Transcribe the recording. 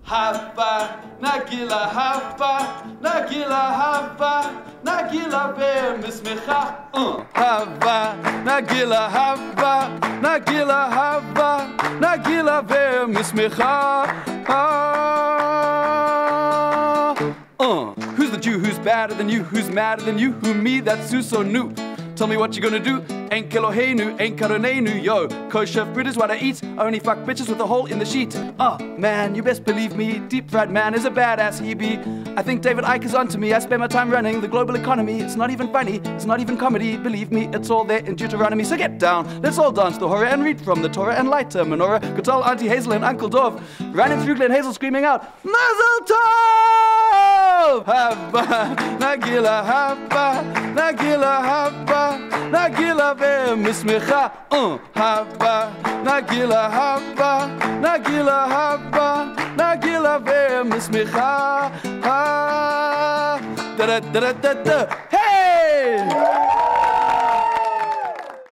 Hava, Nagila Hava, Nagila Hava, Nagila ve'mismecha. Hava, Nagila Hava, Nagila Hava, Nagila ve'mismecha. Who's the Jew? Who's badder than you? Who's madder than you? Who me? That's so new. Tell me what you gonna do. Ain't Keloheinu, ain't Karoneinu, yo. Kosher food is what I eat. I only fuck bitches with a hole in the sheet. Man, you best believe me. Deep fried man is a badass he be. I think David Icke is onto me. I spend my time running the global economy. It's not even funny, it's not even comedy. Believe me, it's all there in Deuteronomy. So get down, let's all dance the horror and read from the Torah and light a menorah. Go tell Auntie Hazel and Uncle Dov, running through Glen Hazel screaming out, Mazel Tov! Haba, Nagila Haba, Nagila Haba, Nagila ve'mismecha. Haba, Nagila Haba, Nagila Haba, Nagila ve'mismecha. Da da da da da. Hey!